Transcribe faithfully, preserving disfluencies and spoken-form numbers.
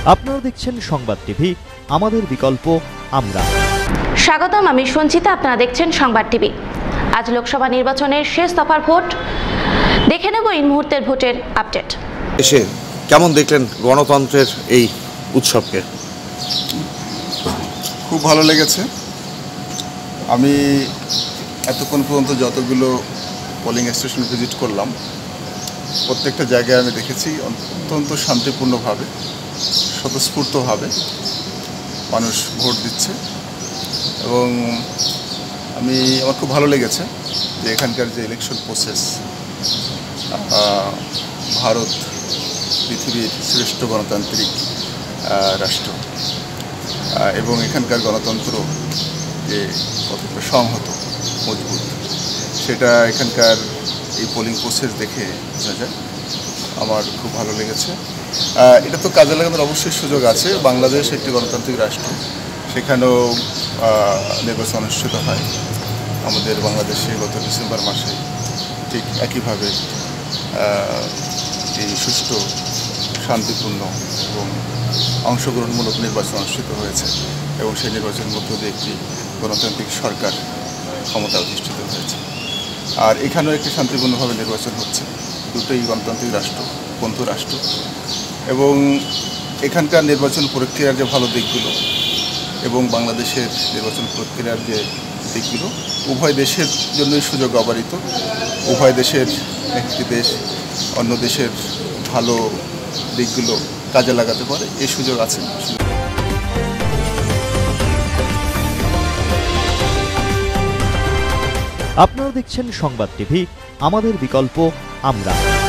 আপনারা দেখছেন সংবাদ টিভি, আমাদের বিকল্প আমরা। স্বাগতম, আমি সঞ্চিতা। আপনারা দেখছেন সংবাদ টিভি। আজ লোকসভা নির্বাচনের শেষ দফার ভোট, দেখে নেব এই মুহূর্তের ভোটের আপডেট। এসে কেমন দেখলেন গণতন্ত্রের এই উৎসবকে? খুব ভালো লেগেছে। আমি এতক্ষণ পর্যন্ত যতগুলো পোলিং স্টেশন ভিজিট করলাম, প্রত্যেকটা জায়গায় আমি দেখেছি অত্যন্ত শান্তিপূর্ণভাবে, স্বতঃস্ফূর্তভাবে মানুষ ভোট দিচ্ছে। এবং আমি আমার খুব ভালো লেগেছে যে এখানকার যে ইলেকশন প্রসেস, ভারত পৃথিবীর শ্রেষ্ঠ গণতান্ত্রিক রাষ্ট্র, এবং এখানকার গণতন্ত্র যে কতটা সংহত মজবুত, সেটা এখানকার এই পোলিং প্রসেস দেখে বোঝা যায়। আমার খুব ভালো লেগেছে। এটা তো কাজে লাগানোর অবশ্যই সুযোগ আছে। বাংলাদেশ একটি গণতান্ত্রিক রাষ্ট্র, সেখানেও নির্বাচন অনুষ্ঠিত হয়। আমাদের বাংলাদেশে গত ডিসেম্বর মাসে ঠিক একইভাবে এই সুষ্ঠু, শান্তিপূর্ণ এবং অংশগ্রহণমূলক নির্বাচন অনুষ্ঠিত হয়েছে, এবং সেই নির্বাচনের মধ্য দিয়ে একটি গণতান্ত্রিক সরকার ক্ষমতা অধিষ্ঠিত হয়েছে। আর এখানেও একটি শান্তিপূর্ণভাবে নির্বাচন হচ্ছে। দুটোই গণতান্ত্রিক রাষ্ট্র, বন্ধু রাষ্ট্র, এবং এখানকার নির্বাচন প্রক্রিয়ার যে ভালো দিকগুলো এবং বাংলাদেশের নির্বাচন প্রক্রিয়ার যে দিকগুলো, উভয় দেশের জন্যই সুযোগ অবারিত। উভয় দেশের একটি দেশ অন্য দেশের ভালো দিকগুলো কাজে লাগাতে পারে, এই সুযোগ আছে। আপনারা দেখছেন সংবাদ টিভি, আমাদের বিকল্প আমরা।